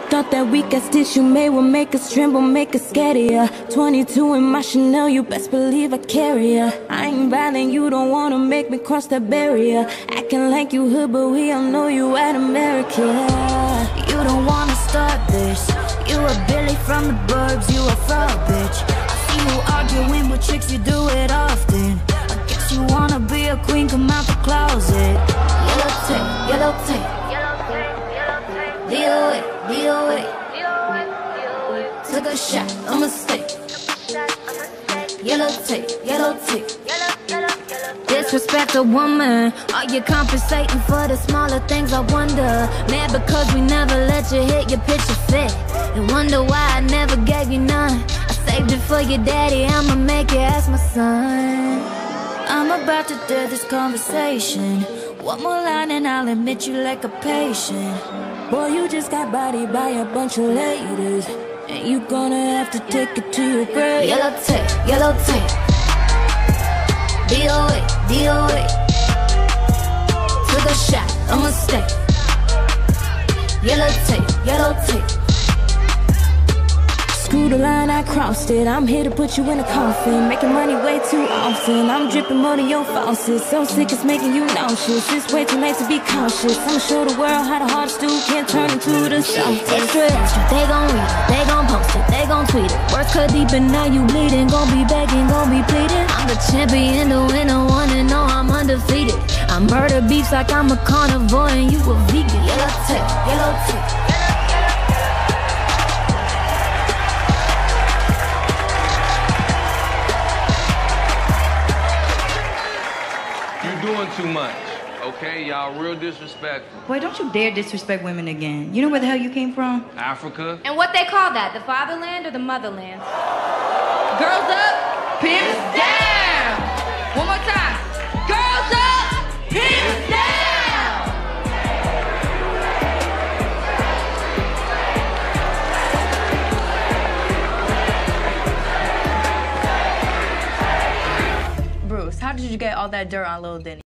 thought that weak ass tissue made will make us tremble, make us scarier. 22 in my Chanel, you best believe I carry ya. I ain't violent, you don't wanna make me cross that barrier. Acting like you hood, but we all know you at America. You don't wanna start this. You a Billy from the burbs, you a fraud bitch. I see you arguing with chicks, you do it often. I guess you wanna be a queen, come out the closet. Yellow tape, yellow tape. DOA, DOA. Took a shot, a mistake. Yellow tape, yellow tape. Disrespect a woman. Are you compensating for the smaller things? I wonder. Mad because we never let you hit your picture fit. And wonder why I never gave you none. I saved it for your daddy, I'ma make you ask my son. I'm about to dead this conversation. One more line and I'll admit you like a patient. Boy, you just got bodied by a bunch of ladies, and you gonna have to take it to your grave. Yellow tape, yellow tape. DOA, DOA. Took a shot, a mistake. Yellow tape, yellow tape. Screw the line, I crossed it. I'm here to put you in a coffin. Making money way too often. I'm dripping more than your faucet. So sick it's making you nauseous. It's way too late to be cautious. I'ma show the world how the hard stew can turn into the softest. Extra, extra, they gon' read it, they gon' post it, they gon' tweet it. Words cut deep and now you bleeding. Gon' be begging, gon' be pleading. I'm the champion, the winner, wanna know I'm undefeated. I murder beefs like I'm a carnivore and you a vegan. Yellow tape, yellow tape. Doing too much, okay? Y'all real disrespectful. Boy, don't you dare disrespect women again. You know where the hell you came from? Africa. And what they call that, the fatherland or the motherland? Girls up, pimps down. One more time. Girls up, pimps down. Bruce, how did you get all that dirt on Lil Denny?